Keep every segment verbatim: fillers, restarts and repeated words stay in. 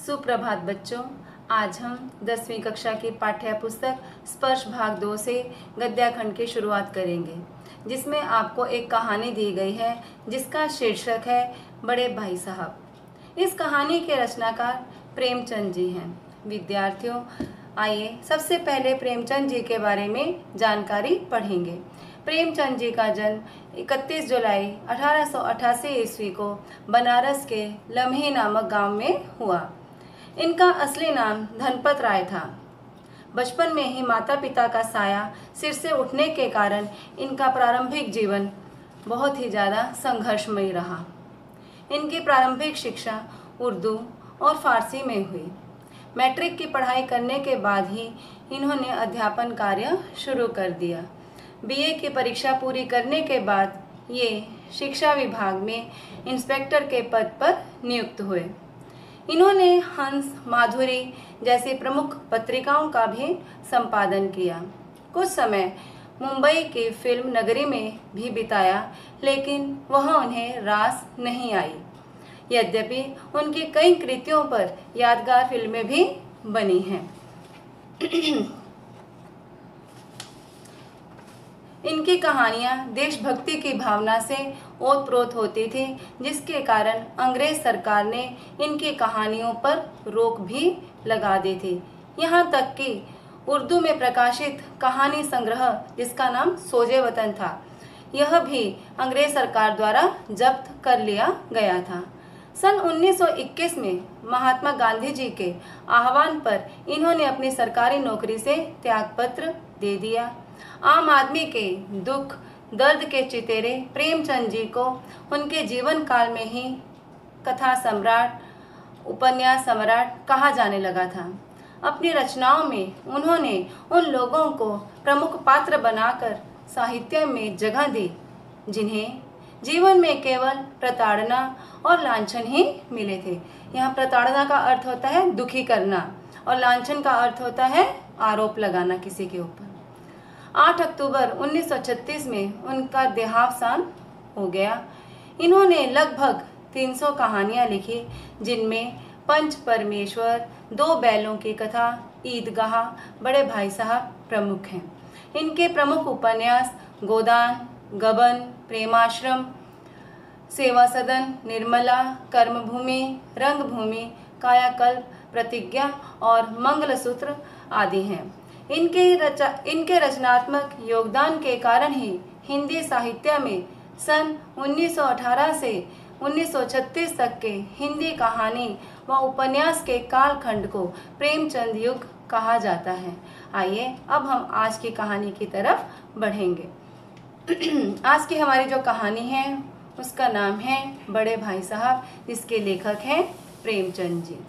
सुप्रभात बच्चों। आज हम दसवीं कक्षा की पाठ्य पुस्तक स्पर्श भाग दो से गद्याखंड की शुरुआत करेंगे, जिसमें आपको एक कहानी दी गई है जिसका शीर्षक है बड़े भाई साहब। इस कहानी के रचनाकार प्रेमचंद जी हैं। विद्यार्थियों, आइए सबसे पहले प्रेमचंद जी के बारे में जानकारी पढ़ेंगे। प्रेमचंद जी का जन्म इकतीस जुलाई अठारह सौ अठासी ईस्वी को बनारस के लम्हे नामक गांव में हुआ। इनका असली नाम धनपत राय था। बचपन में ही माता पिता का साया सिर से उठने के कारण इनका प्रारंभिक जीवन बहुत ही ज़्यादा संघर्षमयी रहा। इनकी प्रारंभिक शिक्षा उर्दू और फारसी में हुई। मैट्रिक की पढ़ाई करने के बाद ही इन्होंने अध्यापन कार्य शुरू कर दिया। बीए की परीक्षा पूरी करने के बाद ये शिक्षा विभाग में इंस्पेक्टर के पद पर नियुक्त हुए। इन्होंने हंस, माधुरी जैसी प्रमुख पत्रिकाओं का भी संपादन किया। कुछ समय मुंबई की फिल्म नगरी में भी बिताया, लेकिन वह उन्हें रास नहीं आई। यद्यपि उनकी कई कृतियों पर यादगार फिल्में भी बनी हैं। इनकी कहानियां देशभक्ति की भावना से ओतप्रोत होती थी, जिसके कारण अंग्रेज सरकार ने इनकी कहानियों पर रोक भी लगा दी थी। यहाँ तक कि उर्दू में प्रकाशित कहानी संग्रह, जिसका नाम सोजे वतन था, यह भी अंग्रेज सरकार द्वारा जब्त कर लिया गया था। सन उन्नीस सौ इक्कीस में महात्मा गांधी जी के आह्वान पर इन्होंने अपनी सरकारी नौकरी से त्यागपत्र दे दिया। आम आदमी के दुख दर्द के चितेरे प्रेमचंद जी को उनके जीवन काल में ही कथा सम्राट, उपन्यास सम्राट कहा जाने लगा था। अपनी रचनाओं में उन्होंने उन लोगों को प्रमुख पात्र बनाकर साहित्य में जगह दी जिन्हें जीवन में केवल प्रताड़ना और लांछन ही मिले थे। यहाँ प्रताड़ना का अर्थ होता है दुखी करना और लांछन का अर्थ होता है आरोप लगाना किसी के ऊपर। आठ अक्टूबर उन्नीस सौ छत्तीस में उनका देहावसान हो गया। इन्होंने लगभग तीन सौ कहानियाँ लिखी, जिनमें पंच परमेश्वर, दो बैलों की कथा, ईदगाह, बड़े भाई साहब प्रमुख हैं। इनके प्रमुख उपन्यास गोदान, गबन, प्रेमाश्रम, सेवा सदन, निर्मला, कर्मभूमि, रंगभूमि, कायाकल्प, प्रतिज्ञा और मंगलसूत्र आदि हैं। इनके रचा इनके रचनात्मक योगदान के कारण ही हिंदी साहित्य में सन उन्नीस सौ अठारह से उन्नीस सौ छत्तीस तक के हिंदी कहानी व उपन्यास के कालखंड को प्रेमचंद युग कहा जाता है। आइए अब हम आज की कहानी की तरफ बढ़ेंगे। आज की हमारी जो कहानी है उसका नाम है बड़े भाई साहब, जिसके लेखक हैं प्रेमचंद जी।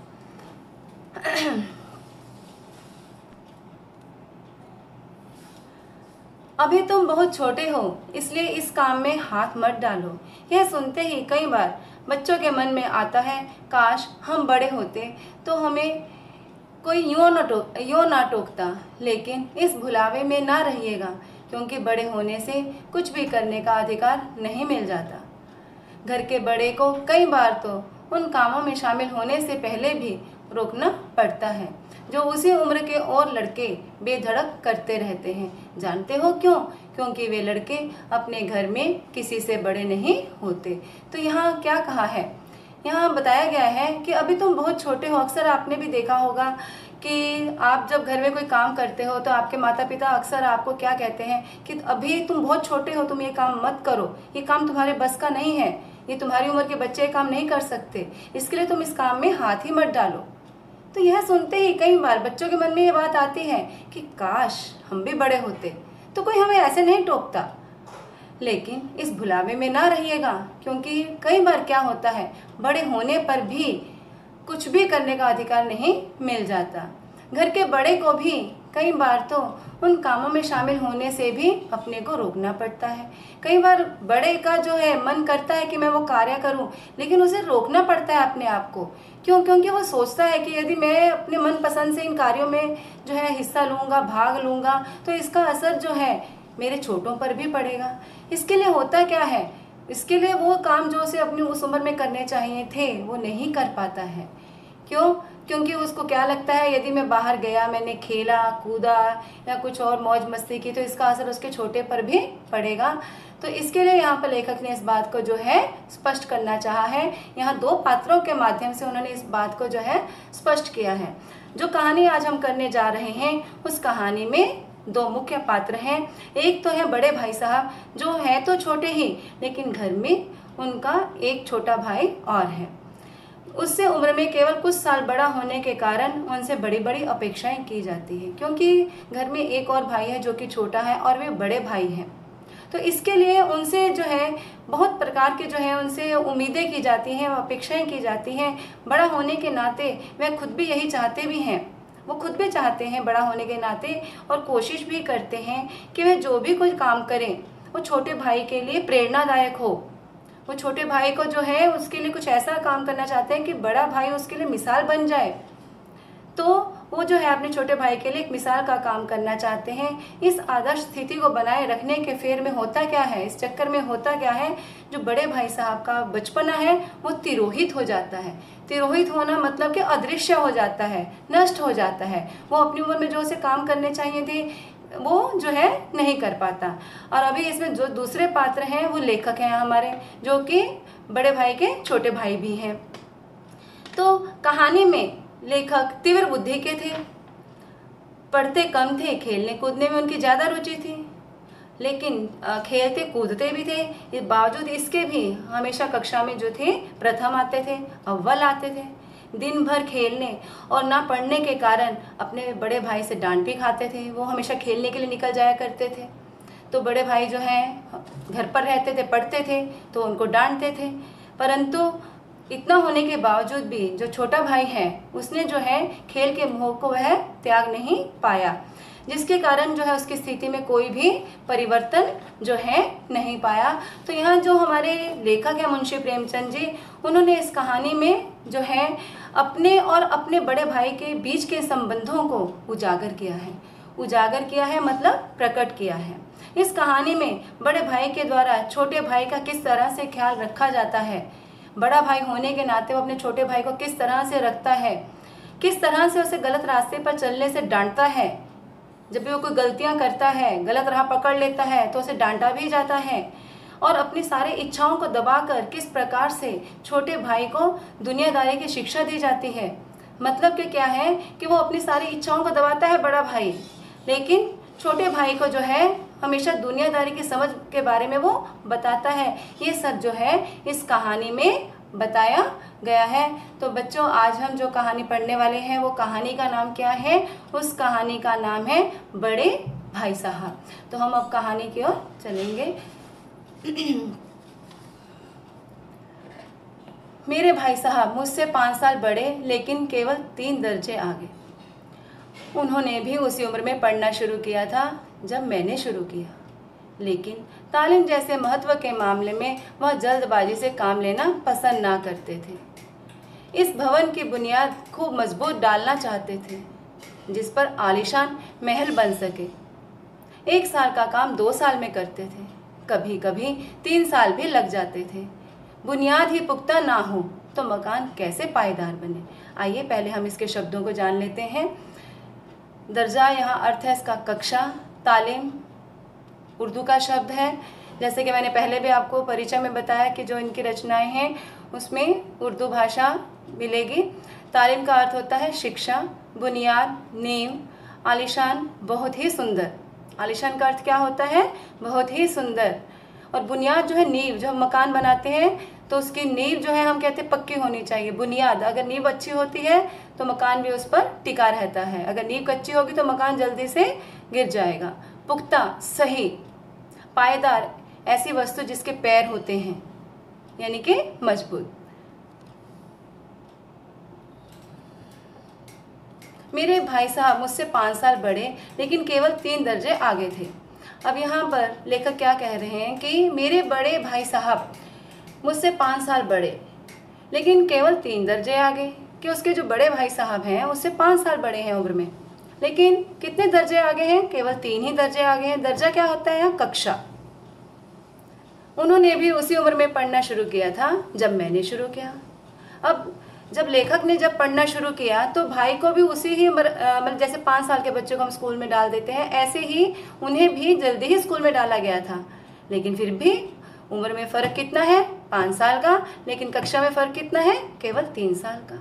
अभी तुम बहुत छोटे हो, इसलिए इस काम में हाथ मत डालो। यह सुनते ही कई बार बच्चों के मन में आता है, काश हम बड़े होते तो हमें कोई यूँ न टोक यूँ ना टोकता। लेकिन इस भुलावे में ना रहिएगा, क्योंकि बड़े होने से कुछ भी करने का अधिकार नहीं मिल जाता। घर के बड़े को कई बार तो उन कामों में शामिल होने से पहले भी रोकना पड़ता है जो उसी उम्र के और लड़के बेधड़क करते रहते हैं। जानते हो क्यों? क्योंकि वे लड़के अपने घर में किसी से बड़े नहीं होते। तो यहाँ क्या कहा है? यहाँ बताया गया है कि अभी तुम बहुत छोटे हो। अक्सर आपने भी देखा होगा कि आप जब घर में कोई काम करते हो तो आपके माता पिता अक्सर आपको क्या कहते हैं कि अभी तुम बहुत छोटे हो, तुम ये काम मत करो, ये काम तुम्हारे बस का नहीं है, ये तुम्हारी उम्र के बच्चे काम नहीं कर सकते, इसके लिए तुम इस काम में हाथ ही मत डालो। तो यह सुनते ही कई बार बच्चों के मन में ये बात आती है कि काश हम भी बड़े होते तो कोई हमें ऐसे नहीं टोकता। लेकिन इस भुलावे में ना रहिएगा, क्योंकि कई बार क्या होता है, बड़े होने पर भी कुछ भी करने का अधिकार नहीं मिल जाता। घर के बड़े को भी कई बार तो उन कामों में शामिल होने से भी अपने को रोकना पड़ता है। कई बार बड़े का जो है मन करता है कि मैं वो कार्य करूं, लेकिन उसे रोकना पड़ता है अपने आप को। क्यों? क्योंकि वो सोचता है कि यदि मैं अपने मन पसंद से इन कार्यों में जो है हिस्सा लूँगा, भाग लूँगा, तो इसका असर जो है मेरे छोटों पर भी पड़ेगा। इसके लिए होता क्या है, इसके लिए वो काम जो उसे अपनी उस उम्र में करने चाहिए थे वो नहीं कर पाता है। क्यों? क्योंकि उसको क्या लगता है, यदि मैं बाहर गया, मैंने खेला कूदा या कुछ और मौज मस्ती की, तो इसका असर उसके छोटे पर भी पड़ेगा। तो इसके लिए यहाँ पर लेखक ने इस बात को जो है स्पष्ट करना चाहा है। यहाँ दो पात्रों के माध्यम से उन्होंने इस बात को जो है स्पष्ट किया है। जो कहानी आज हम करने जा रहे हैं उस कहानी में दो मुख्य पात्र हैं। एक तो है बड़े भाई साहब, जो है तो छोटे ही, लेकिन घर में उनका एक छोटा भाई और है। उससे उम्र में केवल कुछ साल बड़ा होने के कारण उनसे बड़ी बड़ी अपेक्षाएं की जाती है, क्योंकि घर में एक और भाई है जो कि छोटा है और वे बड़े भाई हैं। तो इसके लिए उनसे जो है बहुत प्रकार के जो है उनसे उम्मीदें की जाती हैं, अपेक्षाएं की जाती हैं। बड़ा होने के नाते वे खुद भी यही चाहते भी हैं, वो खुद भी चाहते हैं बड़ा होने के नाते, और कोशिश भी करते हैं कि वे जो भी कोई काम करें वो छोटे भाई के लिए प्रेरणादायक हो। वो छोटे भाई को जो है उसके लिए कुछ ऐसा काम करना चाहते हैं कि बड़ा भाई उसके लिए मिसाल बन जाए। तो वो जो है अपने छोटे भाई के लिए एक मिसाल का काम करना चाहते हैं। इस आदर्श स्थिति को बनाए रखने के फेर में होता क्या है, इस चक्कर में होता क्या है, जो बड़े भाई साहब का बचपना है वो तिरोहित हो जाता है। तिरोहित होना मतलब कि अदृश्य हो जाता है, नष्ट हो जाता है। वो अपनी उम्र में जो उसे काम करने चाहिए थे वो जो है नहीं कर पाता। और अभी इसमें जो दूसरे पात्र हैं वो लेखक हैं हमारे, जो कि बड़े भाई के छोटे भाई भी हैं। तो कहानी में लेखक तीव्र बुद्धि के थे, पढ़ते कम थे, खेलने कूदने में उनकी ज़्यादा रुचि थी, लेकिन खेलते कूदते भी थे। इस बावजूद इसके भी हमेशा कक्षा में जो थे प्रथम आते थे, अव्वल आते थे। दिन भर खेलने और ना पढ़ने के कारण अपने बड़े भाई से डांट भी खाते थे। वो हमेशा खेलने के लिए निकल जाया करते थे, तो बड़े भाई जो हैं घर पर रहते थे, पढ़ते थे, तो उनको डांटते थे। परंतु इतना होने के बावजूद भी जो छोटा भाई है उसने जो है खेल के मोह को वह त्याग नहीं पाया, जिसके कारण जो है उसकी स्थिति में कोई भी परिवर्तन जो है नहीं पाया। तो यहाँ जो हमारे लेखक हैं मुंशी प्रेमचंद जी, उन्होंने इस कहानी में जो है अपने और अपने बड़े भाई के बीच के संबंधों को उजागर किया है। उजागर किया है मतलब प्रकट किया है। इस कहानी में बड़े भाई के द्वारा छोटे भाई का किस तरह से ख्याल रखा जाता है, बड़ा भाई होने के नाते वो अपने छोटे भाई को किस तरह से रखता है, किस तरह से उसे गलत रास्ते पर चलने से डांटता है। जब भी वो कोई गलतियां करता है, गलत राह पकड़ लेता है, तो उसे डांटा भी जाता है। और अपनी सारी इच्छाओं को दबाकर किस प्रकार से छोटे भाई को दुनियादारी की शिक्षा दी जाती है। मतलब कि क्या है कि वो अपनी सारी इच्छाओं को दबाता है बड़ा भाई, लेकिन छोटे भाई को जो है हमेशा दुनियादारी की समझ के बारे में वो बताता है। ये सब जो है इस कहानी में बताया गया है। तो बच्चों, आज हम जो कहानी पढ़ने वाले हैं वो कहानी का नाम क्या है? उस कहानी का नाम है बड़े भाई साहब। तो हम अब कहानी की ओर चलेंगे। मेरे भाई साहब मुझसे पाँच साल बड़े, लेकिन केवल तीन दर्जे आगे। उन्होंने भी उसी उम्र में पढ़ना शुरू किया था जब मैंने शुरू किया, लेकिन तालीम जैसे महत्व के मामले में वह जल्दबाजी से काम लेना पसंद ना करते थे। इस भवन की बुनियाद खूब मजबूत डालना चाहते थे, जिस पर आलीशान महल बन सके। एक साल का काम दो साल में करते थे, कभी कभी तीन साल भी लग जाते थे। बुनियाद ही पुख्ता ना हो तो मकान कैसे पायदार बने। आइए पहले हम इसके शब्दों को जान लेते हैं। दर्जा यहाँ अर्थ है इसका कक्षा, तालीम उर्दू का शब्द है। जैसे कि मैंने पहले भी आपको परिचय में बताया कि जो इनकी रचनाएं हैं उसमें उर्दू भाषा मिलेगी। तालीम का अर्थ होता है शिक्षा, बुनियाद, नींव, आलीशान, बहुत ही सुंदर। आलीशान का अर्थ क्या होता है? बहुत ही सुंदर। और बुनियाद जो है नींव, जो हम मकान बनाते हैं तो उसकी नींव जो है हम कहते हैं पक्की होनी चाहिए। बुनियाद, अगर नींव अच्छी होती है तो मकान भी उस पर टिका रहता है, अगर नींव कच्ची होगी तो मकान जल्दी से गिर जाएगा। पुख्ता, सही, पायदार, ऐसी वस्तु जिसके पैर होते हैं, यानी कि मजबूत। मेरे भाई साहब मुझसे पाँच साल बड़े, लेकिन केवल तीन दर्जे आगे थे। अब यहाँ पर लेखक क्या कह रहे हैं कि मेरे बड़े भाई साहब मुझसे पाँच साल बड़े, लेकिन केवल तीन दर्जे आगे, कि उसके जो बड़े भाई साहब हैं उससे पाँच साल बड़े हैं उम्र में, लेकिन कितने दर्जे आगे हैं? केवल तीन ही दर्जे आगे हैं। दर्जा क्या होता है यहाँ? कक्षा। उन्होंने भी उसी उम्र में पढ़ना शुरू किया था जब मैंने शुरू किया। अब जब लेखक ने जब पढ़ना शुरू किया तो भाई को भी उसी ही मतलब जैसे पाँच साल के बच्चों को हम स्कूल में डाल देते हैं, ऐसे ही उन्हें भी जल्दी ही स्कूल में डाला गया था। लेकिन फिर भी उम्र में फ़र्क कितना है, पाँच साल का, लेकिन कक्षा में फ़र्क कितना है, केवल तीन साल का।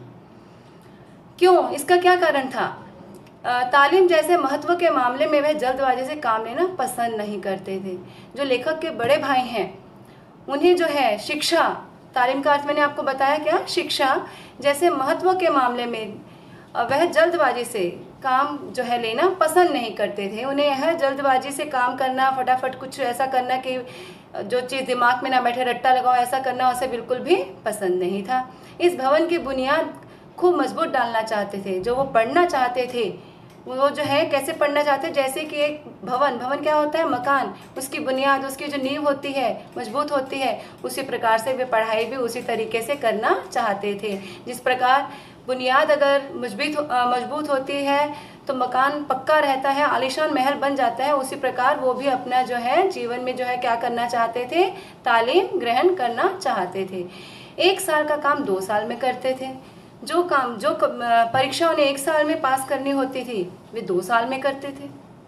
क्यों, इसका क्या कारण था? तालीम जैसे महत्व के मामले में वह जल्दबाजी से काम लेना पसंद नहीं करते थे। जो लेखक के बड़े भाई हैं उन्हें जो है शिक्षा, तालीम का अर्थ मैंने आपको बताया क्या, शिक्षा जैसे महत्व के मामले में वह जल्दबाजी से काम जो है लेना पसंद नहीं करते थे। उन्हें यह जल्दबाजी से काम करना, फटाफट कुछ ऐसा करना कि जो चीज़ दिमाग में ना बैठे, रट्टा लगाओ ऐसा करना, उसे बिल्कुल भी पसंद नहीं था। इस भवन की बुनियाद खूब मजबूत डालना चाहते थे। जो वो पढ़ना चाहते थे वो जो है कैसे पढ़ना चाहते हैं, जैसे कि एक भवन, भवन क्या होता है, मकान, उसकी बुनियाद, उसकी जो नींव होती है मजबूत होती है, उसी प्रकार से वे पढ़ाई भी उसी तरीके से करना चाहते थे। जिस प्रकार बुनियाद अगर मजबूत मजबूत होती है तो मकान पक्का रहता है, आलीशान महल बन जाता है, उसी प्रकार वो भी अपना जो है जीवन में जो है क्या करना चाहते थे, तालीम ग्रहण करना चाहते थे। एक साल का काम दो साल में करते थे। जो काम जो परीक्षा उन्हें एक साल में पास करनी होती थी वे दो साल में करते थे।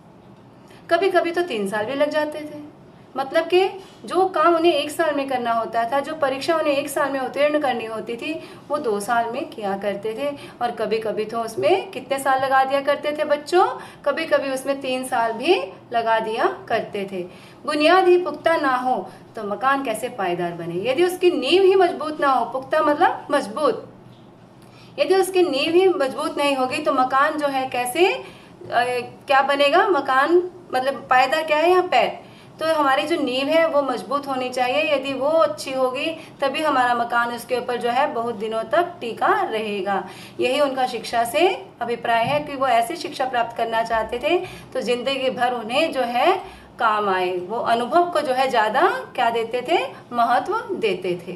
कभी कभी तो तीन साल भी लग जाते थे। मतलब कि जो काम उन्हें एक साल में करना होता था, जो परीक्षा उन्हें एक साल में उत्तीर्ण करनी होती थी, वो दो साल में किया करते थे। और कभी कभी तो उसमें कितने साल लगा दिया करते थे बच्चों, कभी कभी उसमें तीन साल भी लगा दिया करते थे। बुनियाद ही पुख्ता ना हो तो मकान कैसे पायदार बने। यदि उसकी नींव ही मजबूत ना हो, पुख्ता मतलब मजबूत, यदि उसकी नींव ही मजबूत नहीं होगी तो मकान जो है कैसे आ, क्या बनेगा, मकान मतलब पायदार क्या है यहाँ, पैर। तो हमारी जो नींव है वो मजबूत होनी चाहिए। यदि वो अच्छी होगी तभी हमारा मकान उसके ऊपर जो है बहुत दिनों तक टिका रहेगा। यही उनका शिक्षा से अभिप्राय है कि वो ऐसी शिक्षा प्राप्त करना चाहते थे तो जिंदगी भर उन्हें जो है काम आए। वो अनुभव को जो है ज़्यादा क्या देते थे, महत्व देते थे।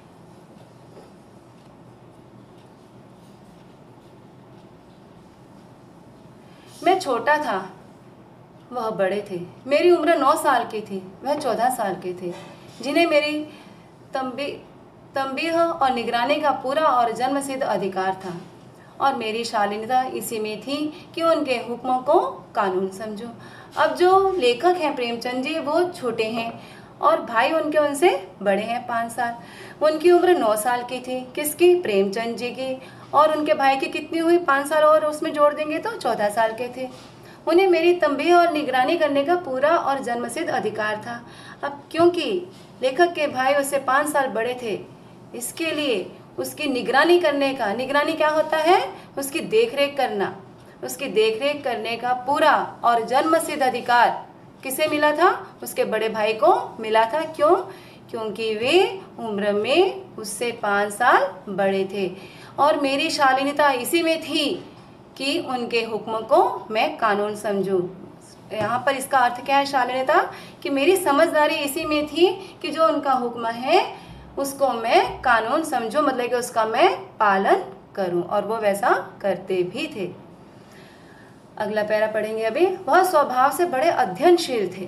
मैं छोटा था, वह बड़े थे। मेरी उम्र नौ साल की थी, वह चौदह साल के थे, जिन्हें मेरी तंबी तंबीह और निगरानी का पूरा और जन्मसिद्ध अधिकार था। और मेरी शालीनता इसी में थी कि उनके हुक्मों को कानून समझो। अब जो लेखक हैं प्रेमचंद जी, वो छोटे हैं और भाई उनके उनसे बड़े हैं पाँच साल। उनकी उम्र नौ साल की थी, किसकी, प्रेमचंद जी की। और उनके भाई की कितनी हुई, पाँच साल और उसमें जोड़ देंगे तो चौदह साल के थे। उन्हें मेरी तंबीह और निगरानी करने का पूरा और जन्मसिद्ध अधिकार था। अब क्योंकि लेखक के भाई उससे पाँच साल बड़े थे, इसके लिए उसकी निगरानी करने का, निगरानी क्या होता है, उसकी देखरेख करना, उसकी देखरेख करने का पूरा और जन्मसिद्ध अधिकार किसे मिला था, उसके बड़े भाई को मिला था। क्यों, क्योंकि वे उम्र में उससे पाँच साल बड़े थे। और मेरी शालीनता इसी में थी कि उनके हुक्म को मैं कानून समझूं। यहाँ पर इसका अर्थ क्या है, शालीनता, कि मेरी समझदारी इसी में थी कि जो उनका हुक्म है उसको मैं कानून समझूं, मतलब कि उसका मैं पालन करूं। और वो वैसा करते भी थे। अगला पैरा पढ़ेंगे अभी। वह स्वभाव से बड़े अध्ययनशील थे,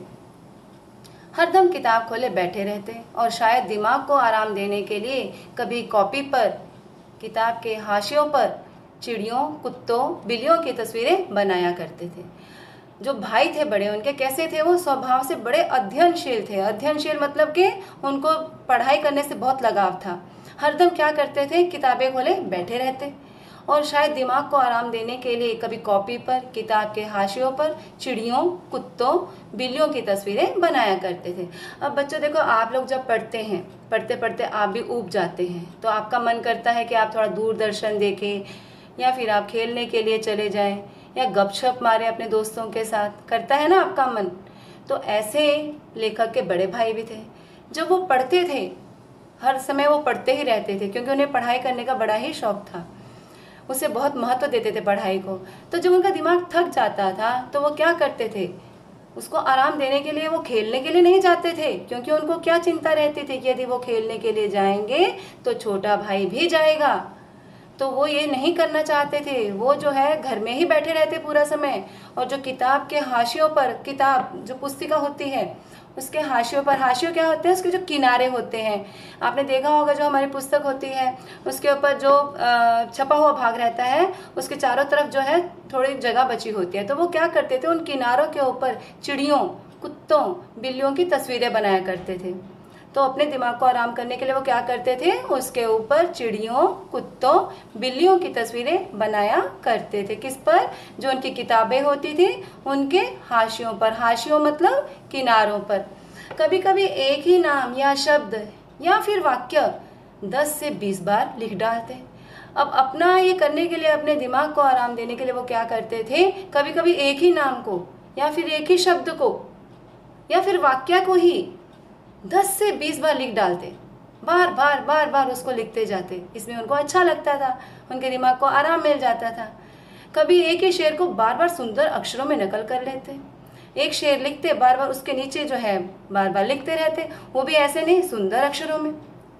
हरदम किताब खोले बैठे रहते और शायद दिमाग को आराम देने के लिए कभी कॉपी पर, किताब के हाशियों पर चिड़ियों, कुत्तों, बिल्लियों की तस्वीरें बनाया करते थे। जो भाई थे बड़े उनके, कैसे थे वो, स्वभाव से बड़े अध्ययनशील थे। अध्ययनशील मतलब कि उनको पढ़ाई करने से बहुत लगाव था। हरदम क्या करते थे, किताबें खोले बैठे रहते और शायद दिमाग को आराम देने के लिए कभी कॉपी पर, किताब के हाशियों पर चिड़ियों, कुत्तों, बिल्लियों की तस्वीरें बनाया करते थे। अब बच्चों देखो, आप लोग जब पढ़ते हैं, पढ़ते पढ़ते आप भी ऊब जाते हैं, तो आपका मन करता है कि आप थोड़ा दूरदर्शन देखें या फिर आप खेलने के लिए चले जाएं या गपशप मारें अपने दोस्तों के साथ, करता है ना आपका मन। तो ऐसे लेखक के बड़े भाई भी थे। जब वो पढ़ते थे, हर समय वो पढ़ते ही रहते थे क्योंकि उन्हें पढ़ाई करने का बड़ा ही शौक था, उसे बहुत महत्व देते थे पढ़ाई को। तो जब उनका दिमाग थक जाता था तो वो क्या करते थे, उसको आराम देने के लिए वो खेलने के लिए नहीं जाते थे, क्योंकि उनको क्या चिंता रहती थी कि यदि वो खेलने के लिए जाएंगे तो छोटा भाई भी जाएगा। तो वो ये नहीं करना चाहते थे। वो जो है घर में ही बैठे रहते पूरा समय और जो किताब के हाशियों पर, किताब जो पुस्तिका होती है उसके हाशियों पर, हाशियों क्या होते हैं, उसके जो किनारे होते हैं, आपने देखा होगा जो हमारी पुस्तक होती है उसके ऊपर जो छपा हुआ भाग रहता है उसके चारों तरफ जो है थोड़ी जगह बची होती है, तो वो क्या करते थे, उन किनारों के ऊपर चिड़ियों, कुत्तों, बिल्लियों की तस्वीरें बनाया करते थे। तो अपने दिमाग को आराम करने के लिए वो क्या करते थे, उसके ऊपर चिड़ियों, कुत्तों, बिल्लियों की तस्वीरें बनाया करते थे। किस पर, जो उनकी किताबें होती थी उनके हाशियों पर, हाशियों मतलब किनारों पर। कभी कभी एक ही नाम या शब्द या फिर वाक्य दस से बीस बार लिख डालते। अब अपना ये करने के लिए, अपने दिमाग को आराम देने के लिए वो क्या करते थे, कभी कभी एक ही नाम को या फिर एक ही शब्द को या फिर वाक्य को ही दस से बीस बार लिख डालते, बार बार बार बार उसको लिखते जाते। इसमें उनको अच्छा लगता था, उनके दिमाग को आराम मिल जाता था। कभी एक ही शेर को बार बार सुंदर अक्षरों में नकल कर लेते, एक शेर लिखते, बार बार उसके नीचे जो है बार बार लिखते रहते, वो भी ऐसे नहीं, सुंदर अक्षरों में।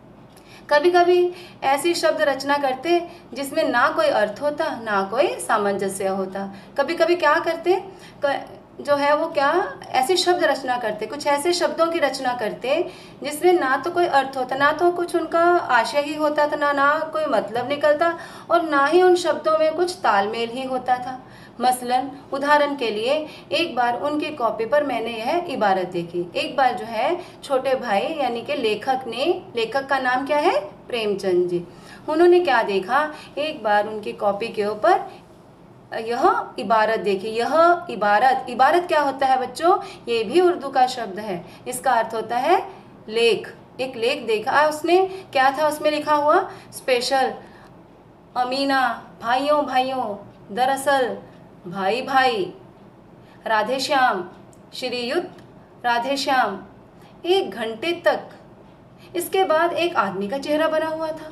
कभी कभी ऐसी शब्द रचना करते जिसमें ना कोई अर्थ होता ना कोई सामंजस्य होता। कभी कभी क्या करते, जो है वो क्या, ऐसे शब्द रचना करते, कुछ ऐसे शब्दों की रचना करते जिसमें ना तो कोई अर्थ होता, ना तो कुछ उनका आशय ही होता था, ना ना कोई मतलब निकलता, और ना ही उन शब्दों में कुछ तालमेल ही होता था। मसलन उदाहरण के लिए, एक बार उनकी कॉपी पर मैंने यह इबारत देखी। एक बार जो है छोटे भाई यानी कि लेखक ने, लेखक का नाम क्या है, प्रेमचंद जी, उन्होंने क्या देखा, एक बार उनकी कॉपी के ऊपर यह इबारत देखी। यह इबारत, इबारत क्या होता है बच्चों, ये भी उर्दू का शब्द है, इसका अर्थ होता है लेख। एक लेख देखा उसने, क्या था उसमें लिखा हुआ, स्पेशल, अमीना, भाइयों भाइयों, दरअसल, भाई भाई, राधे श्याम, श्रीयुत राधे श्याम, एक घंटे तक। इसके बाद एक आदमी का चेहरा बना हुआ था।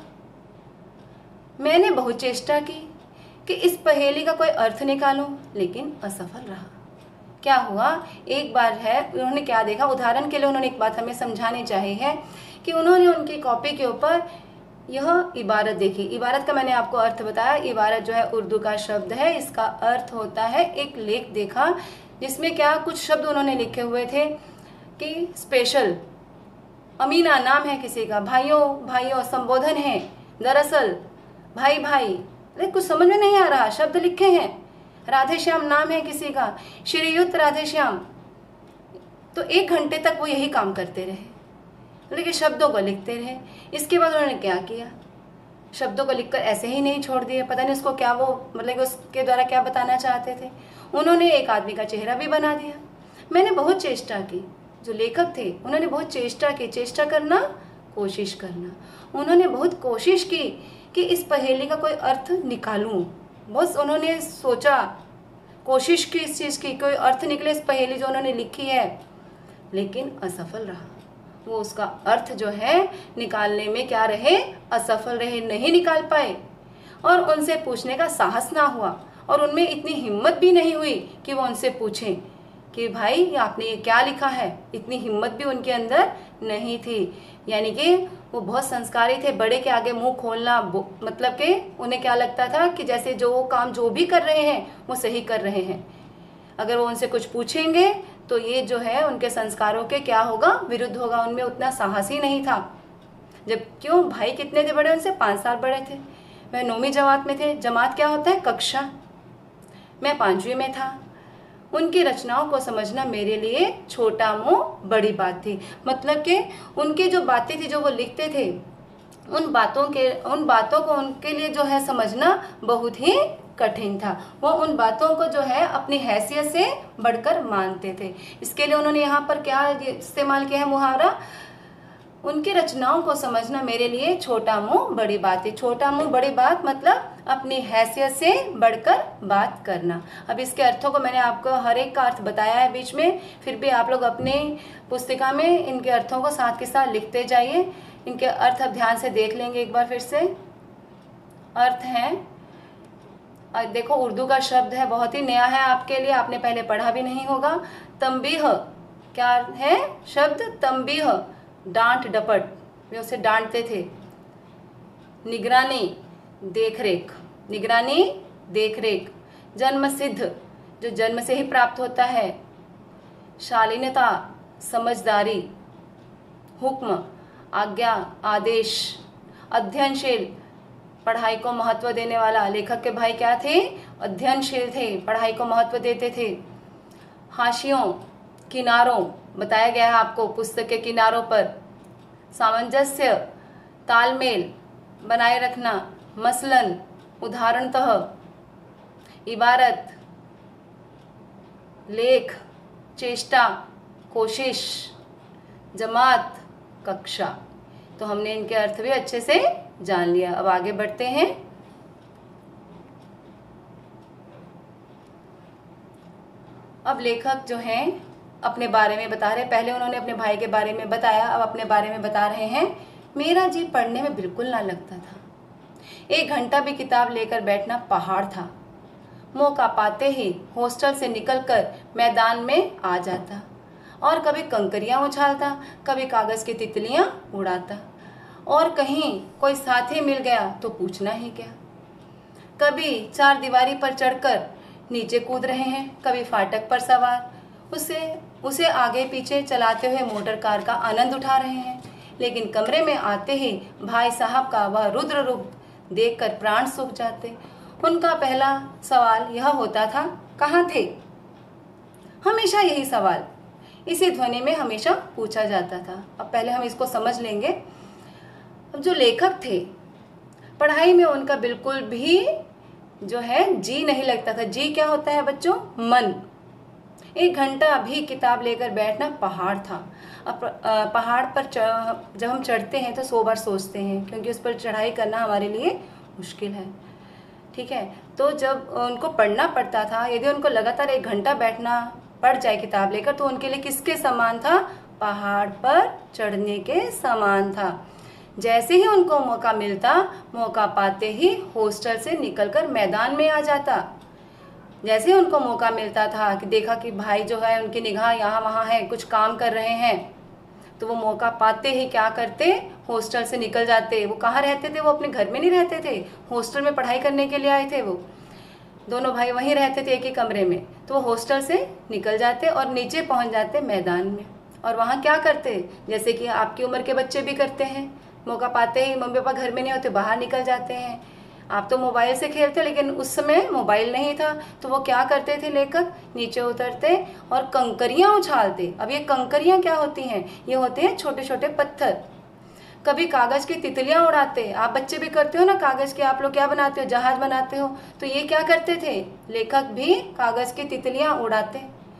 मैंने बहुत चेष्टा की कि इस पहेली का कोई अर्थ निकालूं, लेकिन असफल रहा। क्या हुआ, एक बार है उन्होंने क्या देखा, उदाहरण के लिए उन्होंने एक बात हमें समझानी चाहिए है कि उन्होंने उनकी कॉपी के ऊपर यह इबारत देखी। इबारत का मैंने आपको अर्थ बताया, इबारत जो है उर्दू का शब्द है, इसका अर्थ होता है एक लेख देखा जिसमें क्या कुछ शब्द उन्होंने लिखे हुए थे कि स्पेशल, अमीना नाम है किसी का, भाइयों भाइयों संबोधन है, दरअसल, भाई भाई, अरे कुछ समझ में नहीं आ रहा, शब्द लिखे हैं, राधे श्याम नाम है किसी का, श्रीयुत राधे श्याम। तो एक घंटे तक वो यही काम करते रहे, लेकिन शब्दों को लिखते रहे। इसके बाद उन्होंने क्या किया, शब्दों को लिखकर ऐसे ही नहीं छोड़ दिए, पता नहीं उसको क्या, वो मतलब उसके द्वारा क्या बताना चाहते थे। उन्होंने एक आदमी का चेहरा भी बना दिया। मैंने बहुत चेष्टा की, जो लेखक थे उन्होंने बहुत चेष्टा की, चेष्टा करना, कोशिश करना, उन्होंने बहुत कोशिश की कि इस पहेली का कोई अर्थ निकालूं। बस उन्होंने सोचा, कोशिश की इस चीज़ की, कोई अर्थ निकले इस पहेली जो उन्होंने लिखी है, लेकिन असफल रहा। वो उसका अर्थ जो है निकालने में क्या रहे, असफल रहे, नहीं निकाल पाए, और उनसे पूछने का साहस ना हुआ, और उनमें इतनी हिम्मत भी नहीं हुई कि वो उनसे पूछें कि भाई आपने ये क्या लिखा है। इतनी हिम्मत भी उनके अंदर नहीं थी, यानी कि वो बहुत संस्कारी थे। बड़े के आगे मुंह खोलना, मतलब कि उन्हें क्या लगता था कि जैसे जो काम जो भी कर रहे हैं वो सही कर रहे हैं, अगर वो उनसे कुछ पूछेंगे तो ये जो है उनके संस्कारों के क्या होगा, विरुद्ध होगा। उनमें उतना साहस ही नहीं था। जब क्यों, भाई कितने थे बड़े उनसे, पाँच साल बड़े थे। वह नौवीं जमात में थे। जमात क्या होता है, कक्षा। मैं पाँचवीं में था। उनकी रचनाओं को समझना मेरे लिए छोटा मुँह बड़ी बात थी। मतलब कि उनकी जो बातें थी, जो वो लिखते थे, उन बातों के उन बातों को उनके लिए जो है समझना बहुत ही कठिन था। वो उन बातों को जो है अपनी हैसियत से बढ़कर मानते थे। इसके लिए उन्होंने यहाँ पर क्या इस्तेमाल किया है, मुहावरा, उनकी रचनाओं को समझना मेरे लिए छोटा मुंह बड़ी बात है। छोटा मुंह बड़ी बात मतलब अपनी हैसियत से बढ़कर बात करना। अब इसके अर्थों को मैंने आपको हर एक का अर्थ बताया है बीच में, फिर भी आप लोग अपने पुस्तिका में इनके अर्थों को साथ के साथ लिखते जाइए। इनके अर्थ अब ध्यान से देख लेंगे एक बार फिर से। अर्थ हैं, देखो उर्दू का शब्द है, बहुत ही नया है आपके लिए, आपने पहले पढ़ा भी नहीं होगा। तंबीह, क्या है शब्द, तंबीह, डांट डपट, वे उसे डांटते थे। निगरानी, देखरेख, निगरानी देखरेख। जन्म सिद्ध, जो जन्म से ही प्राप्त होता है। शालीनता, समझदारी, हुक्म, आज्ञा, आदेश, अध्ययनशील, पढ़ाई को महत्व देने वाला। लेखक के भाई क्या थे? अध्ययनशील थे, पढ़ाई को महत्व देते थे। हाशियों, किनारों, बताया गया है आपको पुस्तक के किनारों पर। सामंजस्य, तालमेल बनाए रखना। मसलन, उदाहरणतः, इबारत, लेख, चेष्टा, कोशिश, जमात, कक्षा। तो हमने इनके अर्थ भी अच्छे से जान लिया। अब आगे बढ़ते हैं। अब लेखक जो हैं अपने बारे में बता रहे, पहले उन्होंने अपने भाई के बारे में बताया, अब अपने बारे में बता रहे हैं। मेरा जी पढ़ने में बिल्कुल ना लगता था, एक घंटा भी किताब लेकर बैठना पहाड़ था। मौका पाते ही हॉस्टल से निकलकर मैदान में आ जाता और कभी कंकरियां उछालता, कभी कागज की तितलियां उड़ाता, और कहीं कोई साथी मिल गया तो पूछना ही क्या। कभी चार दीवारी पर चढ़कर नीचे कूद रहे हैं, कभी फाटक पर सवार उसे उसे आगे पीछे चलाते हुए मोटर कार का आनंद उठा रहे हैं। लेकिन कमरे में आते ही भाई साहब का वह रुद्र रूप देखकर प्राण सूख जाते। उनका पहला सवाल यह होता था, कहाँ थे? हमेशा यही सवाल इसी ध्वनि में हमेशा पूछा जाता था। अब पहले हम इसको समझ लेंगे। अब जो लेखक थे, पढ़ाई में उनका बिल्कुल भी जो है जी नहीं लगता था। जी क्या होता है बच्चों? मन। एक घंटा भी किताब लेकर बैठना पहाड़ था। अब पहाड़ पर जब हम चढ़ते हैं तो सौ बार सोचते हैं, क्योंकि उस पर चढ़ाई करना हमारे लिए मुश्किल है। ठीक है, तो जब उनको पढ़ना पड़ता था, यदि उनको लगातार एक घंटा बैठना पड़ जाए किताब लेकर, तो उनके लिए किसके समान था? पहाड़ पर चढ़ने के समान था। जैसे ही उनको मौका मिलता, मौका पाते ही हॉस्टल से निकलकर मैदान में आ जाता। जैसे ही उनको मौका मिलता था कि देखा कि भाई जो है उनकी निगाह यहाँ वहाँ है, कुछ काम कर रहे हैं, तो वो मौका पाते ही क्या करते? हॉस्टल से निकल जाते। वो कहाँ रहते थे? वो अपने घर में नहीं रहते थे, हॉस्टल में पढ़ाई करने के लिए आए थे। वो दोनों भाई वहीं रहते थे, एक ही कमरे में। तो वो हॉस्टल से निकल जाते और नीचे पहुँच जाते मैदान में। और वहाँ क्या करते? जैसे कि आपकी उम्र के बच्चे भी करते हैं, मौका पाते ही मम्मी पापा घर में नहीं होते, बाहर निकल जाते हैं। आप तो मोबाइल से खेलते, लेकिन उस समय मोबाइल नहीं था, तो वो क्या करते थे? लेखक नीचे उतरते और कंकरियां उछालते। अब ये कंकरियां क्या होती हैं? ये होते हैं छोटे छोटे पत्थर। कभी कागज की तितलियां उड़ाते। आप बच्चे भी करते हो ना, कागज के आप लोग क्या बनाते हो? जहाज बनाते हो। तो ये क्या करते थे? लेखक भी कागज की तितलियां उड़ाते।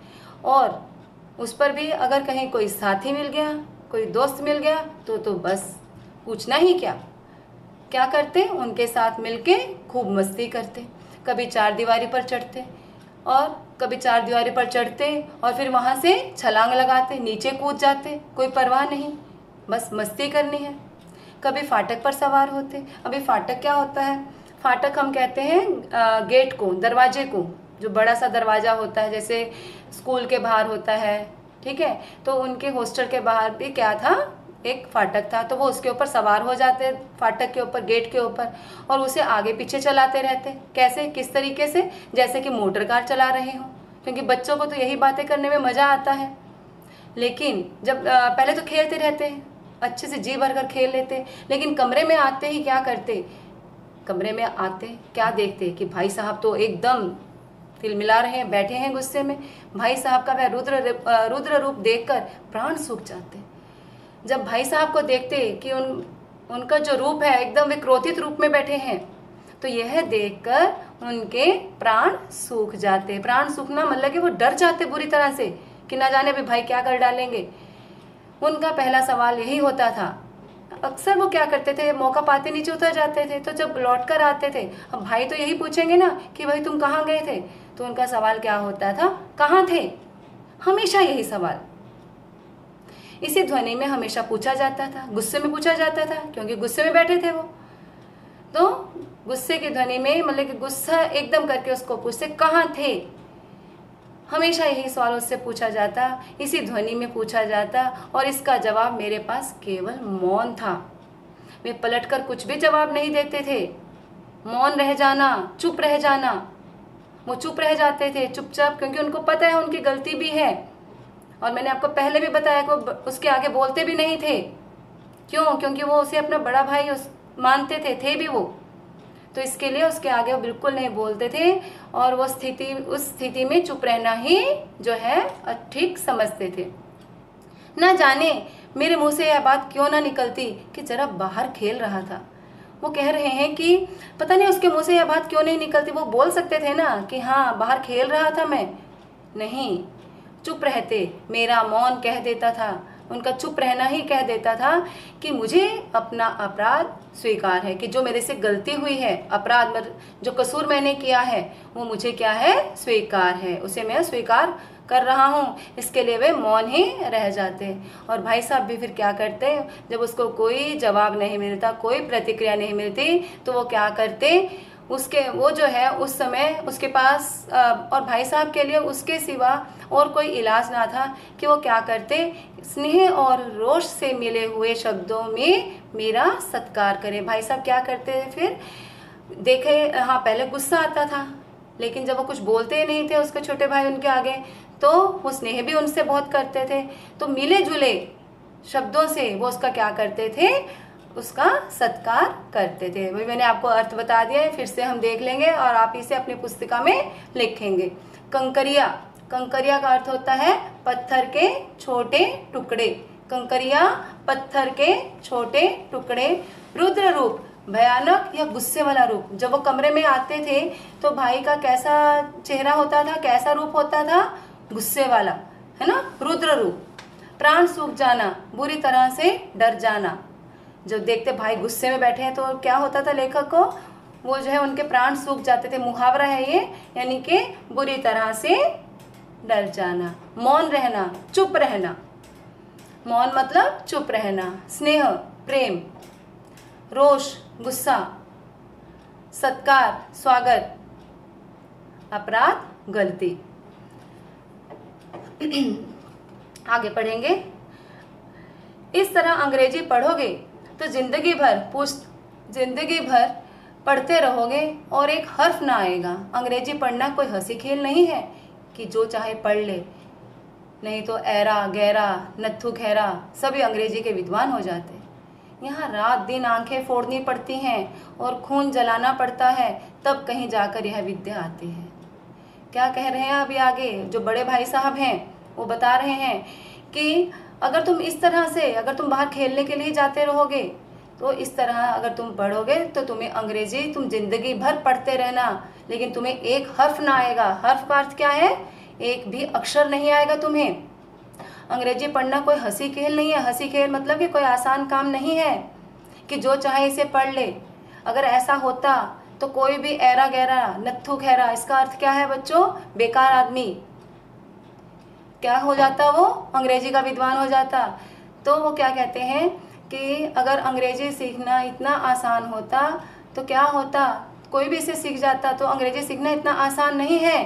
और उस पर भी अगर कहीं कोई साथी मिल गया, कोई दोस्त मिल गया, तो तो बस पूछना ही क्या। क्या करते? उनके साथ मिलके खूब मस्ती करते। कभी चार दीवारी पर चढ़ते और कभी चार दीवारी पर चढ़ते और फिर वहाँ से छलांग लगाते, नीचे कूद जाते, कोई परवाह नहीं, बस मस्ती करनी है। कभी फाटक पर सवार होते। अभी फाटक क्या होता है? फाटक हम कहते हैं गेट को, दरवाजे को, जो बड़ा सा दरवाज़ा होता है, जैसे स्कूल के बाहर होता है। ठीक है, तो उनके हॉस्टल के बाहर भी क्या था? एक फाटक था। तो वो उसके ऊपर सवार हो जाते, फाटक के ऊपर, गेट के ऊपर, और उसे आगे पीछे चलाते रहते। कैसे? किस तरीके से? जैसे कि मोटर कार चला रहे हो, क्योंकि बच्चों को तो यही बातें करने में मज़ा आता है। लेकिन जब पहले तो खेलते रहते, अच्छे से जी भर कर खेल लेते, लेकिन कमरे में आते ही क्या करते? कमरे में आते क्या देखते कि भाई साहब तो एकदम तिलमिला रहे हैं, बैठे हैं गुस्से में। भाई साहब का वह रुद्र रुद्र रूप देखकर प्राण सूख जाते। जब भाई साहब को देखते कि उन उनका जो रूप है एकदम वे क्रोधित रूप में बैठे हैं, तो यह देखकर उनके प्राण सूख जाते। प्राण सूखना मतलब कि वो डर जाते बुरी तरह से कि ना जाने भी भाई क्या कर डालेंगे। उनका पहला सवाल यही होता था। अक्सर वो क्या करते थे? मौका पाते नीचे उतर जाते थे। तो जब लौट कर आते थे, अब भाई तो यही पूछेंगे ना कि भाई तुम कहाँ गए थे? तो उनका सवाल क्या होता था? कहाँ थे? हमेशा यही सवाल इसी ध्वनि में हमेशा पूछा जाता था। गुस्से में पूछा जाता था, क्योंकि गुस्से में बैठे थे वो। तो गुस्से की ध्वनि में, मतलब कि गुस्सा एकदम करके उसको पूछते, कहाँ थे? हमेशा यही सवाल उससे पूछा जाता, इसी ध्वनि में पूछा जाता, और इसका जवाब मेरे पास केवल मौन था। वे पलटकर कुछ भी जवाब नहीं देते थे। मौन रह जाना, चुप रह जाना। वो चुप रह जाते थे, चुपचाप, क्योंकि उनको पता है उनकी गलती भी है। और मैंने आपको पहले भी बताया कि वो उसके आगे बोलते भी नहीं थे। क्यों? क्योंकि वो उसे अपना बड़ा भाई उस मानते थे थे भी वो, तो इसके लिए उसके आगे वो बिल्कुल नहीं बोलते थे और वो स्थिति उस स्थिति में चुप रहना ही जो है ठीक समझते थे। ना जाने मेरे मुंह से यह बात क्यों ना निकलती कि जरा बाहर खेल रहा था। वो कह रहे हैं कि पता नहीं उसके मुंह से यह बात क्यों नहीं निकलती। वो बोल सकते थे ना कि हाँ बाहर खेल रहा था मैं, नहीं, चुप रहते। मेरा मौन कह देता था, उनका चुप रहना ही कह देता था कि मुझे अपना अपराध स्वीकार है, कि जो मेरे से गलती हुई है, अपराध जो कसूर मैंने किया है वो मुझे क्या है, स्वीकार है, उसे मैं स्वीकार कर रहा हूँ। इसके लिए वे मौन ही रह जाते। और भाई साहब भी फिर क्या करते, जब उसको कोई जवाब नहीं मिलता, कोई प्रतिक्रिया नहीं मिलती, तो वो क्या करते, उसके वो जो है उस समय उसके पास और भाई साहब के लिए उसके सिवा और कोई इलाज ना था कि वो क्या करते, स्नेह और रोष से मिले हुए शब्दों में मेरा सत्कार करें। भाई साहब क्या करते थे फिर, देखे हाँ पहले गुस्सा आता था, लेकिन जब वो कुछ बोलते नहीं थे उसके छोटे भाई उनके आगे, तो वो स्नेह भी उनसे बहुत करते थे। तो मिले जुले शब्दों से वो उसका क्या करते थे, उसका सत्कार करते थे। वही मैंने आपको अर्थ बता दिया है, फिर से हम देख लेंगे और आप इसे अपनी पुस्तिका में लिखेंगे। कंकरिया, कंकरिया का अर्थ होता है पत्थर के छोटे टुकड़े। कंकरिया पत्थर के छोटे टुकड़े। रुद्र रूप, भयानक या गुस्से वाला रूप। जब वो कमरे में आते थे तो भाई का कैसा चेहरा होता था, कैसा रूप होता था, गुस्से वाला, है ना, रुद्र रूप। प्राण सूख जाना, बुरी तरह से डर जाना। जब देखते भाई गुस्से में बैठे हैं तो क्या होता था लेखक को, वो जो है उनके प्राण सूख जाते थे। मुहावरा है ये, यानी कि बुरी तरह से डर जाना। मौन रहना, चुप रहना। मौन मतलब चुप रहना। स्नेह, प्रेम। रोष, गुस्सा। सत्कार, स्वागत। अपराध, गलती। आगे पढ़ेंगे। इस तरह अंग्रेजी पढ़ोगे तो जिंदगी भर पुस्त जिंदगी भर पढ़ते रहोगे और एक हर्फ ना आएगा। अंग्रेजी पढ़ना कोई हंसी खेल नहीं है कि जो चाहे पढ़ ले, नहीं तो ऐरा गहरा नत्थु खैरा सभी अंग्रेजी के विद्वान हो जाते। यहाँ रात दिन आंखें फोड़नी पड़ती हैं और खून जलाना पड़ता है, तब कहीं जाकर यह विद्या आती है। क्या कह रहे हैं अभी आगे जो बड़े भाई साहब हैं, वो बता रहे हैं कि अगर तुम इस तरह से, अगर तुम बाहर खेलने के लिए जाते रहोगे, तो इस तरह अगर तुम पढ़ोगे तो तुम्हें अंग्रेजी तुम जिंदगी भर पढ़ते रहना, लेकिन तुम्हें एक हर्फ ना आएगा। हर्फ का अर्थ क्या है, एक भी अक्षर नहीं आएगा तुम्हें। अंग्रेजी पढ़ना कोई हंसी खेल नहीं है। हंसी खेल मतलब कि कोई आसान काम नहीं है कि जो चाहे इसे पढ़ ले। अगर ऐसा होता तो कोई भी ऐरा गहरा नत्थु खैरा, इसका अर्थ क्या है बच्चों, बेकार आदमी, क्या हो जाता, वो अंग्रेजी का विद्वान हो जाता। तो वो क्या कहते हैं कि अगर अंग्रेजी सीखना इतना आसान होता तो क्या होता, कोई भी इसे सीख जाता। तो अंग्रेजी सीखना इतना आसान नहीं है।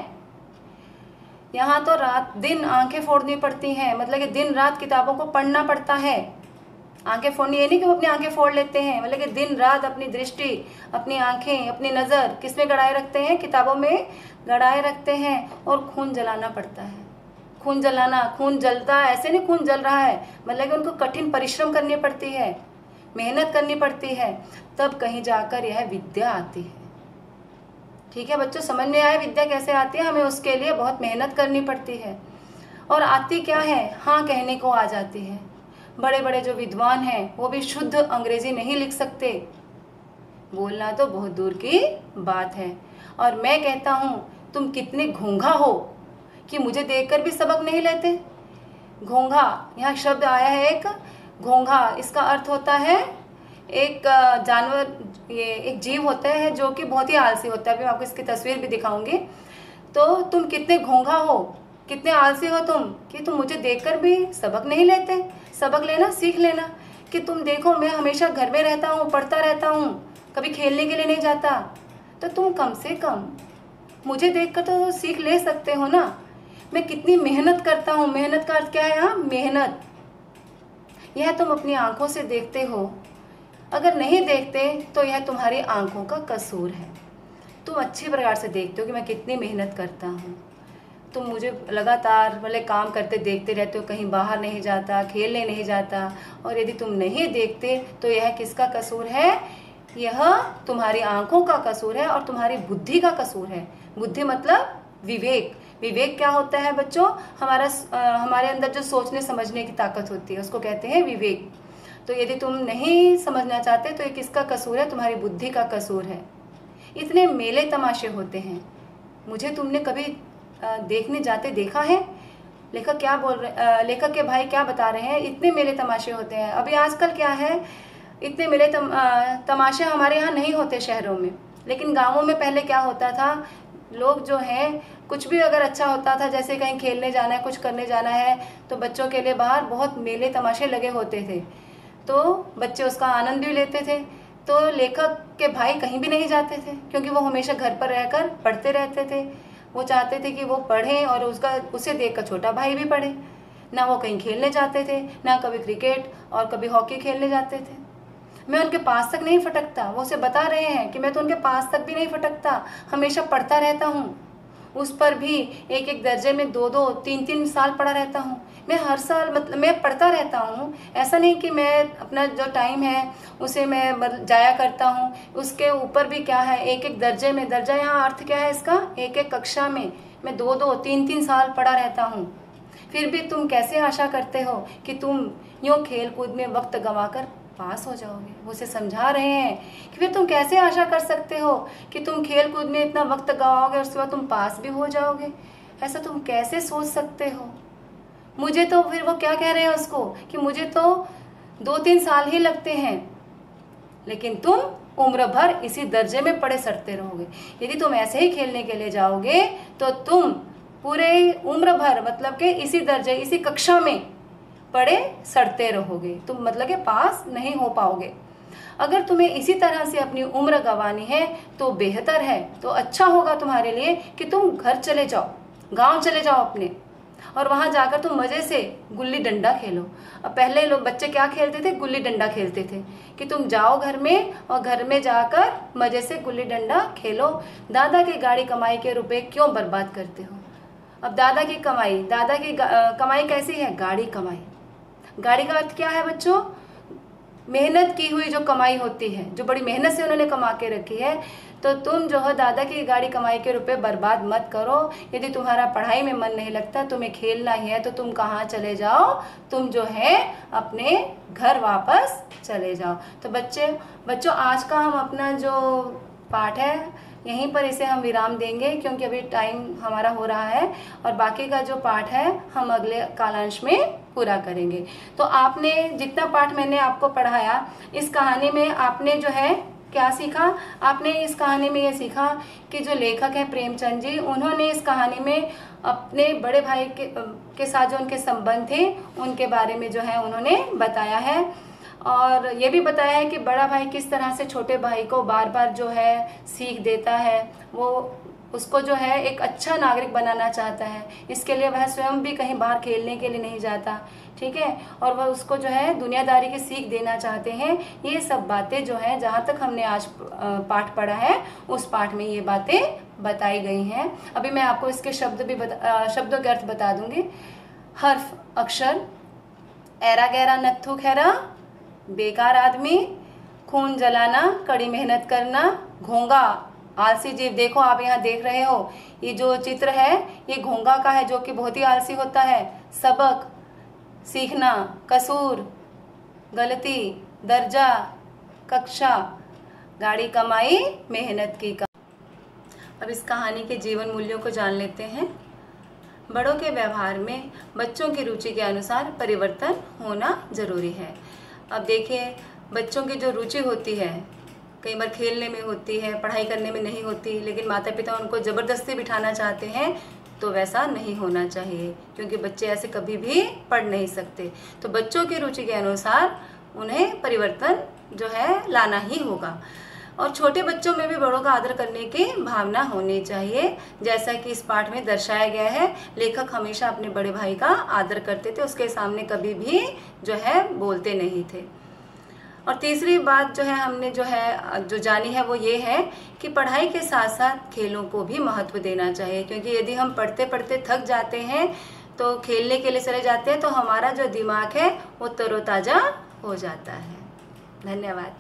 यहाँ तो रात दिन आंखें फोड़नी पड़ती हैं, मतलब कि दिन रात किताबों को पढ़ना पड़ता है। आंखें फोड़नी ये नहीं कि वो अपनी आंखें फोड़ लेते हैं, मतलब कि दिन रात अपनी दृष्टि, अपनी आंखें, अपनी नज़र किस में गड़ाए रखते हैं, किताबों में गड़ाए रखते हैं। और खून जलाना पड़ता है। खून जलाना, खून जलता ऐसे नहीं खून जल रहा है, मतलब कि उनको कठिन परिश्रम करनी पड़ती है, मेहनत करनी पड़ती है, तब कहीं जाकर यह विद्या आती है। ठीक है बच्चों, समझ में आए विद्या कैसे आती है, हमें उसके लिए बहुत मेहनत करनी पड़ती है। और आती क्या है, हाँ कहने को आ जाती है। बड़े बड़े जो विद्वान हैं वो भी शुद्ध अंग्रेजी नहीं लिख सकते, बोलना तो बहुत दूर की बात है। और मैं कहता हूँ तुम कितने घोंघा हो कि मुझे देखकर भी सबक नहीं लेते। घोंघा, यहाँ शब्द आया है एक घोंघा, इसका अर्थ होता है एक जानवर, ये एक जीव होता है जो कि बहुत ही आलसी होता है। अभी मैं आपको इसकी तस्वीर भी दिखाऊंगी। तो तुम कितने घोंघा हो, कितने आलसी हो तुम कि तुम मुझे देखकर भी सबक नहीं लेते। सबक लेना सीख लेना कि तुम देखो मैं हमेशा घर में रहता हूँ, पढ़ता रहता हूँ, कभी खेलने के लिए नहीं जाता, तो तुम कम से कम मुझे देखकर तो सीख ले सकते हो ना। मैं कितनी मेहनत करता हूँ, मेहनत का अर्थ क्या है यहाँ, मेहनत। यह तुम अपनी आंखों से देखते हो, अगर नहीं देखते तो यह तुम्हारी आंखों का कसूर है। तुम अच्छी प्रकार से देखते हो कि मैं कितनी मेहनत करता हूँ। तुम मुझे लगातार वाले काम करते देखते रहते हो, कहीं बाहर नहीं जाता, खेलने नहीं जाता, और यदि तुम नहीं देखते तो यह किसका कसूर है? यह तुम्हारी आंखों का कसूर है और तुम्हारी बुद्धि का कसूर है। बुद्धि मतलब विवेक। विवेक क्या होता है बच्चों? हमारा आ, हमारे अंदर जो सोचने समझने की ताकत होती है उसको कहते हैं विवेक। तो यदि तुम नहीं समझना चाहते तो ये किसका कसूर है? तुम्हारी बुद्धि का कसूर है। इतने मेले तमाशे होते हैं, मुझे तुमने कभी आ, देखने जाते देखा है? लेखक क्या बोल रहे, लेखक के भाई क्या बता रहे हैं? इतने मेले तमाशे होते हैं। अभी आजकल क्या है, इतने मेले तम, आ, तमाशे हमारे यहाँ नहीं होते शहरों में, लेकिन गाँवों में पहले क्या होता था, लोग जो हैं कुछ भी अगर अच्छा होता था, जैसे कहीं खेलने जाना है, कुछ करने जाना है, तो बच्चों के लिए बाहर बहुत मेले तमाशे लगे होते थे, तो बच्चे उसका आनंद भी लेते थे। तो लेखक के भाई कहीं भी नहीं जाते थे, क्योंकि वो हमेशा घर पर रहकर पढ़ते रहते थे। वो चाहते थे कि वो पढ़ें और उसका उसे देखकर छोटा भाई भी पढ़े। ना वो कहीं खेलने जाते थे, ना कभी क्रिकेट और कभी हॉकी खेलने जाते थे। मैं उनके पास तक नहीं फटकता, वो उसे बता रहे हैं कि मैं तो उनके पास तक भी नहीं फटकता, हमेशा पढ़ता रहता हूँ। उस पर भी एक एक दर्जे में दो दो तीन तीन साल पढ़ा रहता हूँ। मैं हर साल मतलब मैं पढ़ता रहता हूँ, ऐसा नहीं कि मैं अपना जो टाइम है उसे मैं जाया करता हूँ। उसके ऊपर भी क्या है, एक एक दर्जे में, दर्जा यहाँ अर्थ क्या है इसका, एक एक कक्षा में मैं दो दो तीन तीन साल पढ़ा रहता हूँ। फिर भी तुम कैसे आशा करते हो कि तुम यूँ खेल कूद में वक्त गंवाकर पास हो जाओगे? वो उसे समझा रहे हैं कि फिर तुम कैसे आशा कर सकते हो कि तुम खेल कूद में इतना वक्त गवाओगे और उसके बाद तुम पास भी हो जाओगे? ऐसा तुम कैसे सोच सकते हो? मुझे तो, फिर वो क्या कह रहे हैं उसको कि मुझे तो दो तीन साल ही लगते हैं, लेकिन तुम उम्र भर इसी दर्जे में पड़े सड़ते रहोगे। यदि तुम ऐसे ही खेलने के लिए जाओगे तो तुम पूरे उम्र भर मतलब कि इसी दर्जे, इसी कक्षा में पड़े सड़ते रहोगे, तुम मतलब के पास नहीं हो पाओगे। अगर तुम्हें इसी तरह से अपनी उम्र गंवानी है तो बेहतर है, तो अच्छा होगा तुम्हारे लिए कि तुम घर चले जाओ, गांव चले जाओ अपने, और वहां जाकर तुम मजे से गुल्ली डंडा खेलो। अब पहले लोग बच्चे क्या खेलते थे? गुल्ली डंडा खेलते थे कि तुम जाओ घर में और घर में जाकर मजे से गुल्ली डंडा खेलो। दादा की गाड़ी कमाई के रुपए क्यों बर्बाद करते हो? अब दादा की कमाई, दादा की कमाई कैसी है? गाड़ी कमाई। गाड़ी का अर्थ क्या है बच्चों? मेहनत की हुई जो कमाई होती है, जो बड़ी मेहनत से उन्होंने कमा के रखी है। तो तुम जो है दादा की गाड़ी कमाई के रुपए बर्बाद मत करो। यदि तुम्हारा पढ़ाई में मन नहीं लगता, तुम्हें खेलना ही है, तो तुम कहाँ चले जाओ? तुम जो है अपने घर वापस चले जाओ। तो बच्चे बच्चों आज का हम अपना जो पाठ है यहीं पर इसे हम विराम देंगे, क्योंकि अभी टाइम हमारा हो रहा है, और बाकी का जो पाठ है हम अगले कालांश में पूरा करेंगे। तो आपने जितना पाठ मैंने आपको पढ़ाया, इस कहानी में आपने जो है क्या सीखा? आपने इस कहानी में ये सीखा कि जो लेखक हैं प्रेमचंद जी, उन्होंने इस कहानी में अपने बड़े भाई के, के साथ जो उनके संबंध थे उनके बारे में जो है उन्होंने बताया है, और ये भी बताया है कि बड़ा भाई किस तरह से छोटे भाई को बार बार जो है सीख देता है, वो उसको जो है एक अच्छा नागरिक बनाना चाहता है। इसके लिए वह स्वयं भी कहीं बाहर खेलने के लिए नहीं जाता, ठीक है, और वह उसको जो है दुनियादारी की सीख देना चाहते हैं। ये सब बातें जो है, जहाँ तक हमने आज पाठ पढ़ा है उस पाठ में ये बातें बताई गई हैं। अभी मैं आपको इसके शब्द भी बता, शब्दों के अर्थ बता दूंगी। हर्फ अक्षर, ऐरा गहरा नत्थु खैरा, बेकार आदमी, खून जलाना, कड़ी मेहनत करना, घोंगा आलसी जीव। देखो आप यहाँ देख रहे हो, ये जो चित्र है ये घोंगा का है, जो कि बहुत ही आलसी होता है। सबक सीखना, कसूर, गलती, दर्जा, कक्षा, गाड़ी कमाई, मेहनत की का। अब इस कहानी के जीवन मूल्यों को जान लेते हैं। बड़ों के व्यवहार में बच्चों की रुचि के अनुसार परिवर्तन होना जरूरी है। अब देखिए, बच्चों की जो रुचि होती है कई बार खेलने में होती है, पढ़ाई करने में नहीं होती, लेकिन माता पिता उनको ज़बरदस्ती बिठाना चाहते हैं, तो वैसा नहीं होना चाहिए, क्योंकि बच्चे ऐसे कभी भी पढ़ नहीं सकते। तो बच्चों की रुचि के अनुसार उन्हें परिवर्तन जो है लाना ही होगा। और छोटे बच्चों में भी बड़ों का आदर करने की भावना होनी चाहिए, जैसा कि इस पाठ में दर्शाया गया है। लेखक हमेशा अपने बड़े भाई का आदर करते थे, उसके सामने कभी भी जो है बोलते नहीं थे। और तीसरी बात जो है हमने जो है जो जानी है वो ये है कि पढ़ाई के साथ साथ खेलों को भी महत्व देना चाहिए, क्योंकि यदि हम पढ़ते पढ़ते थक जाते हैं तो खेलने के लिए चले जाते हैं तो हमारा जो दिमाग है वो तरोताज़ा हो जाता है। धन्यवाद।